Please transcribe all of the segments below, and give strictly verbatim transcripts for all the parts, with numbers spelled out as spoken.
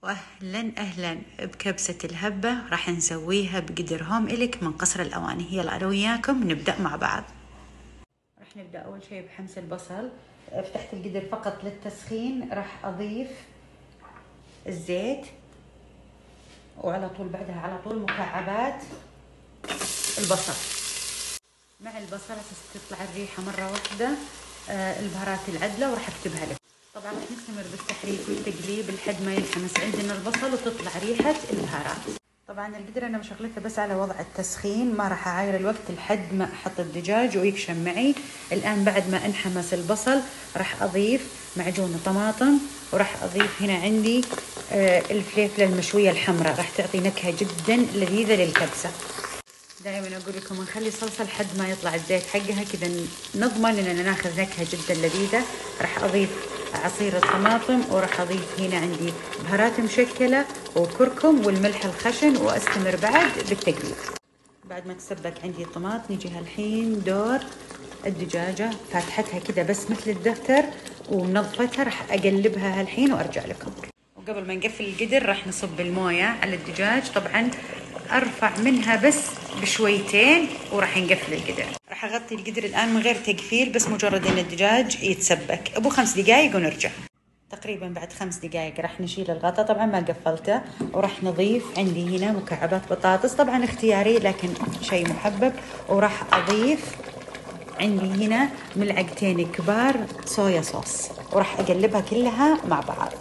واهلا اهلا بكبسة الهبة. راح نسويها بقدر هوم إلك من قصر الاواني. يلا انا وياكم نبدأ مع بعض. راح نبدأ اول شيء بحمص البصل. فتحت القدر فقط للتسخين. راح اضيف الزيت وعلى طول بعدها على طول مكعبات البصل مع البصل تطلع الريحة مرة واحدة. آه البهارات العدلة وراح اكتبها لك. طبعا راح نستمر بالتحريك والتقليب لحد ما ينحمس عندنا البصل وتطلع ريحة البهارات. طبعا القدر انا مشغلتها بس على وضع التسخين، ما راح اعاير الوقت لحد ما احط الدجاج ويكشم معي. الان بعد ما انحمس البصل راح اضيف معجون طماطم وراح اضيف هنا عندي آه الفليفله المشويه الحمراء، راح تعطي نكهه جدا لذيذه للكبسه. دائما اقول لكم نخلي صلصه لحد ما يطلع الزيت حقها، كذا نضمن اننا ناخذ نكهه جدا لذيذه. راح اضيف عصير الطماطم وراح اضيف هنا عندي بهارات مشكله وكركم والملح الخشن واستمر بعد بالتقليب. بعد ما تسبك عندي الطماط نجي هالحين دور الدجاجه، فاتحتها كذا بس مثل الدفتر ومنظفتها. راح اقلبها هالحين وارجع لكم. وقبل ما نقفل القدر راح نصب المويه على الدجاج. طبعا ارفع منها بس بشويتين وراح نقفل القدر. راح اغطي القدر الان من غير تقفيل، بس مجرد ان الدجاج يتسبك ابو خمس دقائق ونرجع. تقريبا بعد خمس دقائق راح نشيل الغطاء، طبعا ما قفلته، وراح نضيف عندي هنا مكعبات بطاطس طبعا اختياري لكن شيء محبب. وراح اضيف عندي هنا ملعقتين كبار صويا صوص وراح اقلبها كلها مع بعض.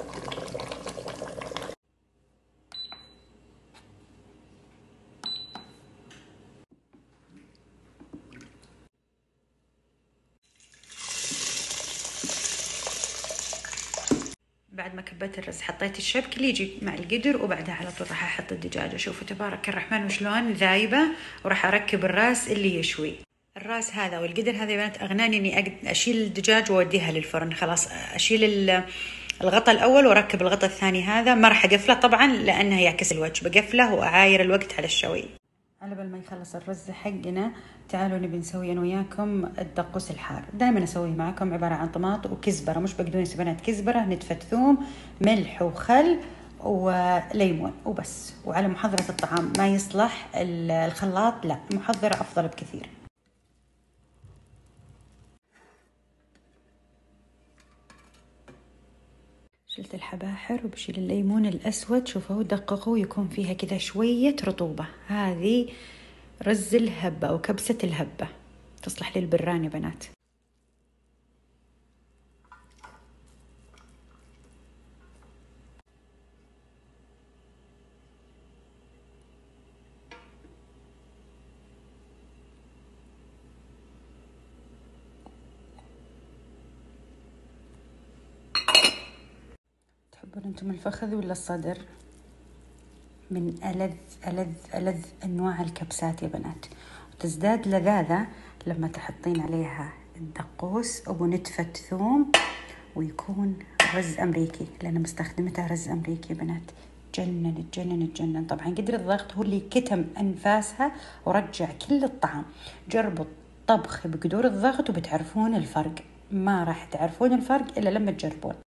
بعد ما كبيت الرز حطيت الشبك اللي يجي مع القدر، وبعدها على طول راح احط الدجاجه. شوفوا تبارك الرحمن وشلون ذايبه. وراح اركب الراس اللي يشوي. الراس هذا والقدر هذا يا بنات اغناني اني اشيل الدجاج واوديها للفرن. خلاص اشيل الغطاء الاول واركب الغطاء الثاني. هذا ما راح اقفله طبعا لانه يعكس الوجه، بقفله واعاير الوقت على الشوي. على بال ما يخلص الرز حقنا تعالوا نبي نسوي انا وياكم الدقوس الحار. دائما اسويه معكم، عباره عن طماط وكزبره، مش بقدونس بنات، كزبره، نتفه ثوم، ملح وخل وليمون وبس. وعلى محضره الطعام ما يصلح الخلاط، لا محضره افضل بكثير. شلت الحباحر وبشيل الليمون الأسود. شوفوا دققوا يكون فيها كذا شوية رطوبة. هذه رز الهبة أو كبسة الهبة، تصلح للبران يا بنات. تحبون انتم الفخذ ولا الصدر؟ من ألذ ألذ ألذ أنواع الكبسات يا بنات، وتزداد لذاذة لما تحطين عليها الدقوس أو نتفة ثوم ويكون رز أمريكي، لأن مستخدمتها رز أمريكي يا بنات. جنن تجنن تجنن. طبعا قدر الضغط هو اللي كتم أنفاسها ورجع كل الطعم. جربوا الطبخ بقدور الضغط وبتعرفون الفرق، ما راح تعرفون الفرق إلا لما تجربون.